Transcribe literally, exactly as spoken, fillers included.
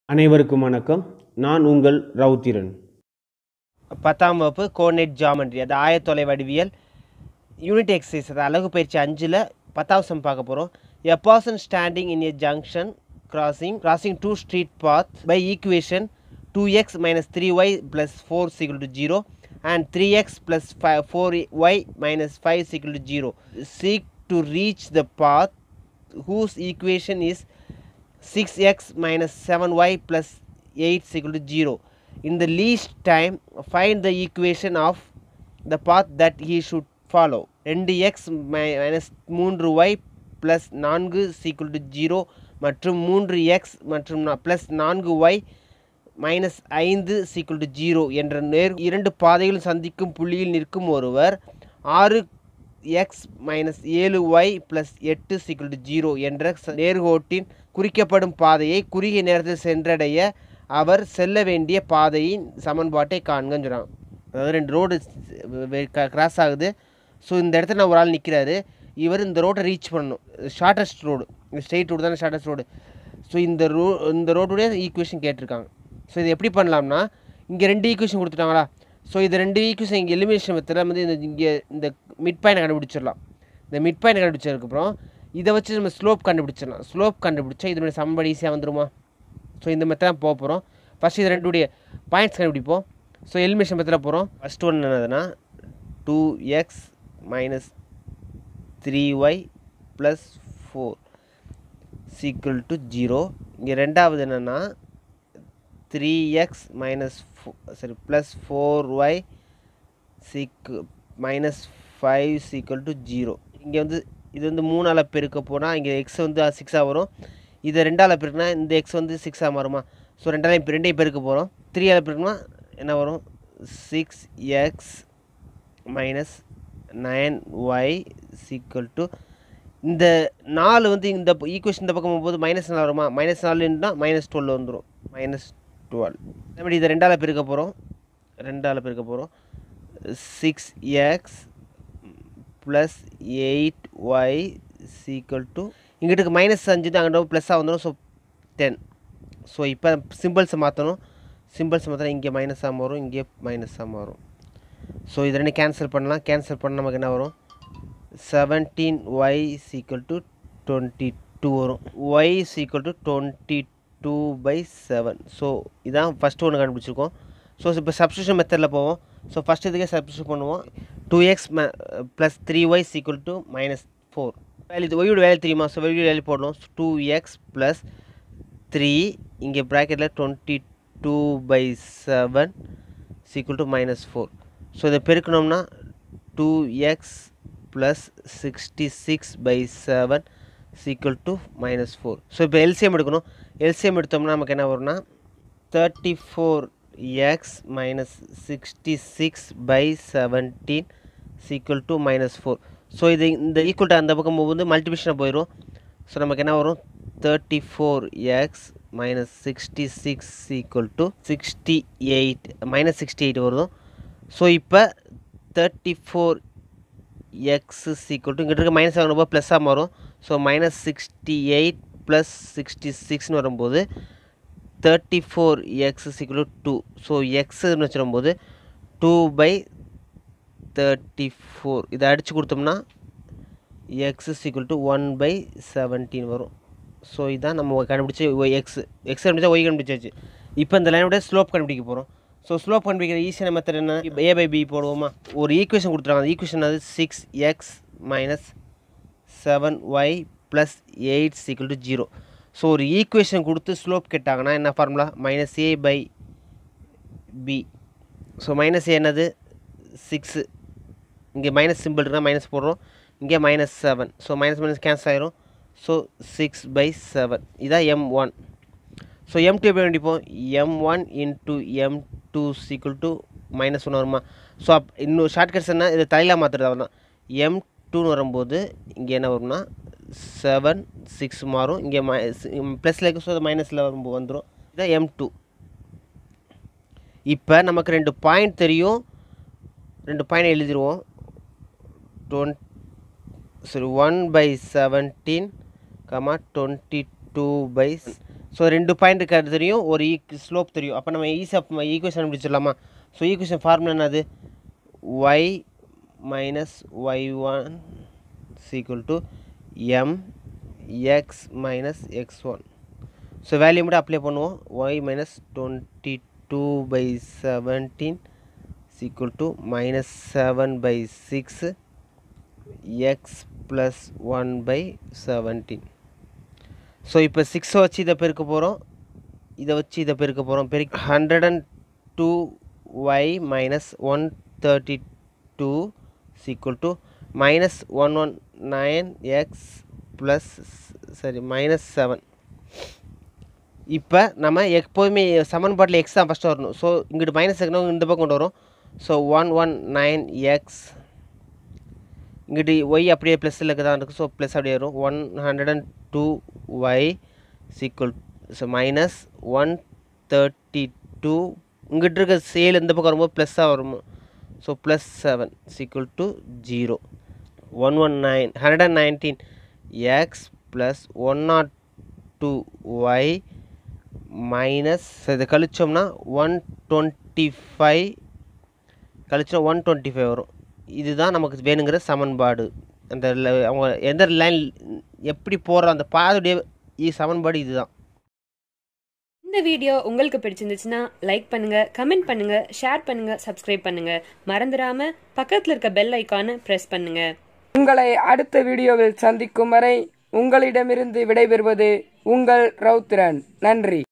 அனைவருக்கும் வணக்கம். நான் உங்கள் ரவுத்திரன். பத்தாம் வகுப்பு கோஆர்டினேட் ஜியாமெட்ரி, அது ஆயத்தொலை வடிவியல் யூனிட் எக்ஸசைஸ், அது அழகு பயிற்சி அஞ்சில் பத்தாவது சம் பார்க்க போகிறோம். A person standing in a junction crossing crossing two street path by equation two x minus three y plus four equal to zero and three x plus four y minus five equal to zero seek to reach the path whose equation is six x minus seven y plus eight is equal to zero. In the least time, find the equation of the path that he should follow. two x minus three y plus four is equal to zero மற்றும் three x மற்றும் plus four y minus five is equal to zero என்ற நேர் இரண்டு பாதைகள் சந்திக்கும் புள்ளியில் நிற்கும் ஒருவர் ஆறு x minus seven y plus eight is equal to zero என்ற நேர்கோட்டின் குறிக்கப்படும் பாதையை குறுகிய நேரத்தில் சென்றடைய அவர் செல்ல வேண்டிய பாதையின் சமன்பாட்டை காண்கன்னு சொல்கிறாங்க. அதாவது ரெண்டு ரோடு கிராஸ் ஆகுது. ஸோ இந்த இடத்துல நான் ஒரு ஆள் நிற்கிறாரு. இவர் இந்த ரோட்டை ரீச் பண்ணணும். ஷார்ட்டஸ்ட் ரோடு, ஸ்ட்ரெயிட் ரோடு தானே ஷார்ட்டஸ்ட் ரோடு. ஸோ இந்த ரோ இந்த ரோடுடைய ஈக்குவேஷன் கேட்டிருக்காங்க. ஸோ இது எப்படி பண்ணலாம்னா, இங்கே ரெண்டு ஈக்குவேஷன் கொடுத்துட்டாங்களா. ஸோ இது ரெண்டு ஈக்குவேஷன் இங்கே எலிமினேஷன் மெத்தடில் வந்து இந்த இங்கே இந்த மிட் பாயிண்ட் கண்டுபிடிச்சிடலாம். இந்த மிட் பாயிண்ட் கண்டுபிடிச்சதுக்கப்புறம் இதை வச்சு நம்ம ஸ்லோப் கண்டுபிடிச்சிடலாம். ஸ்லோப் கண்டுபிடிச்சா இதனுடைய சமன்பாடு ஈஸியாக வந்துடுமா. ஸோ இந்த மெத்தட் போக போகிறோம். ஃபஸ்ட் இது ரெண்டுடைய பாயிண்ட்ஸ் கண்டுபிடிப்போம். ஸோ எலிமினேஷன் மெத்தடில் போகிறோம். ஃபஸ்ட் ஒன்று என்னதுன்னா two x minus three y plus four equal to zero. இங்கே ரெண்டாவது என்னென்னா த்ரீ எக்ஸ் மைனஸ் சரி ப்ளஸ் ஃபோர் ஒய் சீக்கு minus five equal to zero. இங்கே வந்து இது வந்து மூணால் பெருக்க போனால் இங்கே எக்ஸ் வந்து சிக்ஸாக வரும். இதை ரெண்டால் பெருக்குனா இந்த எக்ஸ் வந்து சிக்ஸாக மாறுமா. ஸோ ரெண்டாலையும் இப்போ ரெண்டையும் பெருக்க போகிறோம். த்ரீயால் பெருக்குனா என்ன வரும், six x minus nine y equal to இந்த நாலு வந்து இந்த ஈக்குவேஷன் இந்த பக்கம் போகும்போது மைனஸ் நாலு வருமா. மைனஸ் நாலுன்னா மைனஸ் டுவெல் வந்துடும். மைனஸ் டுவெல் அப்படி இதை ரெண்டால் பெருக்க போகிறோம். ரெண்டால் பெருக்க போகிறோம். Six x plus eight y equal to இங்கிட்டுக்கு மைனஸ் அஞ்சு தான் அங்கிட்ட ப்ளஸ்ஸாக வந்துடும். So ten. ஸோ இப்போ சிம்பிள்ஸை மாற்றணும். சிம்பிள்ஸ் மாற்றினா இங்கே மைனஸாக மாறும், இங்கே மைனஸாக மாறும். ஸோ இது ரெண்டு கேன்சல் பண்ணலாம். கேன்சல் பண்ண நமக்கு என்ன வரும், seventeen y equal to twenty two வரும். Y equal to twenty two by seven. So இதான் ஃபஸ்ட்டு ஒன்று கண்டுபிடிச்சிருக்கோம். ஸோ இப்போ சப்ஸ்டியூஷன் மெத்தடில் போவோம். ஸோ ஃபஸ்ட் இதுக்கே சப்ஸ்டியூட் பண்ணுவோம். Two x plus three y equal to minus four. Value ஒய்யோட வேல்யூ தெரியுமா. ஸோ வெளியோட வேல்யூ போடணும். டூ எக்ஸ் ப்ளஸ் த்ரீ இங்கே ப்ராக்கெட்டில் twenty two by seven equal to minus four. So இதை பெருக்கணும்னா two x plus sixty six by seven equal to minus four. So இப்போ LCM எடுக்கணும். எல்சிஎம் எடுத்தோம்னா நமக்கு என்ன வரும்னா thirty four x minus sixty six by seventeen equal to minus four. So இது இந்த ஈக்குவல் டு அந்த பக்கம் போகும்போது மல்டிபிளிஷனாக போயிடும். ஸோ நமக்கு என்ன வரும், thirty four x minus sixty six equal to sixty eight minus sixty eight வரும். ஸோ இப்போ thirty four x equal to இங்கிட்ட இருக்க மைனஸ் ஆகணும் ப்ளஸ்ஸாக மாறும். So minus sixty eight plus sixty சிக்ஸ்னு வரும்போது thirty four x equal to two. So எக்ஸ்ன்னு வச்சுரும்போது டூ பை தேர்ட்டி ஃபோர் இதை அடித்து கொடுத்தோம்னா x equal to one by seventeen வரும். ஸோ இதான் நம்ம கண்டுபிடிச்சி ஒய் எக்ஸ் எக்ஸ் கண்டுபிடிச்சா ஒய் கண்டுபிடிச்சாச்சு. இப்போ இந்த லைனோட ஸ்லோப் கண்டுபிடிக்க போகிறோம். ஸோ ஸ்லோப் கண்டுபிடிக்கிற ஈஸியான மெத்தட் என்ன, ஏ பை பி போடுவோமா. ஒரு ஈக்குவேஷன் கொடுத்துருக்காங்க. அந்த ஈக்குவேஷன் அது six x minus seven y plus eight equal to zero. So ஒரு ஈக்குவேஷன் கொடுத்து ஸ்லோப் கேட்டாங்கன்னா என்ன formula, minus A by B. So minus A என்னது சிக்ஸு, இங்கே மைனஸ் சிம்பிள் இருக்குன்னா மைனஸ் போடுறோம், இங்கே minus seven. So minus minus cancel ஆயிரும். ஸோ சிக்ஸ் பை செவன் இதான் M one. So M two எப்படி கண்டிப்போம், M one into M two equal to minus one வருமா. ஸோ அப் இன்னும் ஷார்ட்கட்ஸ் என்ன, இதை தலையில் மாற்றுறது அவ்வளோ தான். எம் டூன்னு வரும்போது இங்கே என்ன வரும்னா செவன் சிக்ஸ் மாறும். இங்கே மை ப்ளஸில் இருக்குது. ஸோ அது மைனஸில் வரும்போது வந்துடும். இதான் எம் டூ. இப்போ நமக்கு ரெண்டு பாயிண்ட் தெரியும். ரெண்டு பாயிண்ட் எழுதிடுவோம். டுவெண்ட் சரி one by seventeen comma twenty two by so ரெண்டு பாயிண்ட் இருக்கிறது தெரியும், ஒரு ஈக் ஸ்லோப் தெரியும். அப்போ நம்ம ஈஸியாக ஈக்குவேஷன் முடிச்சிடலாமா? ஸோ ஈக்குவேஷன் ஃபார்முலா என்னது? Y minus y one equal to M x minus x one. So value மட்டும் அப்ளை பண்ணுவோம். Y minus twenty two by seventeen equal to minus seven by six x plus one by seventeen. So இப்போ சிக்ஸை வச்சு இதை பெருக்க போகிறோம், இதை வச்சு இதை பெருக்க போகிறோம். பெருக்க hundred and two y minus one thirty two equal to minus one one nine x plus சரி மைனஸ் செவன். இப்போ நம்ம எப்போதுமே சமன்பாட்டில் எக்ஸ் தான் ஃபஸ்ட்டு வரணும். ஸோ இங்கிட்டு மைனஸ் இருக்கணும், இந்த பக்கம் கொண்டு வரும். So one one nine x இங்கிட்டு ஒய் அப்படியே ப்ளஸில் இருக்க தான் இருக்குது. ஸோ ப்ளஸ் அப்படியே வரும். One hundred and two y equal so minus one thirty two இங்கிட்டு இருக்க சேல் இந்த பக்கம் வரும்போது ப்ளஸ்ஸாக வரும். So plus seven equal to zero. One one nine hundred and nineteen x plus one not two y minus இதை கழிச்சோம்னா ஒன் டுவெண்ட்டி ஃபைவ் கழிச்சோம் ஒன் டுவெண்ட்டி ஃபைவ் வரும். இதுதான் நமக்கு வேணுங்கிற சமன்பாடு. அந்த அவங்க எந்த லைன் எப்படி போடுற அந்த பாதுடைய சமன்பாடு இதுதான். இந்த வீடியோ உங்களுக்கு பிடிச்சிருந்துச்சுன்னா லைக் பண்ணுங்க, கமெண்ட் பண்ணுங்க, ஷேர் பண்ணுங்க, சப்ஸ்கிரைப் பண்ணுங்க. மறந்துடாம பக்கத்துல இருக்க பெல் ஐகானை பிரஸ் பண்ணுங்க. உங்களை அடுத்த வீடியோவில் சந்திக்கும் வரை உங்களிடமிருந்து விடைபெறுவது உங்கள் ரவுத்திரன். நன்றி.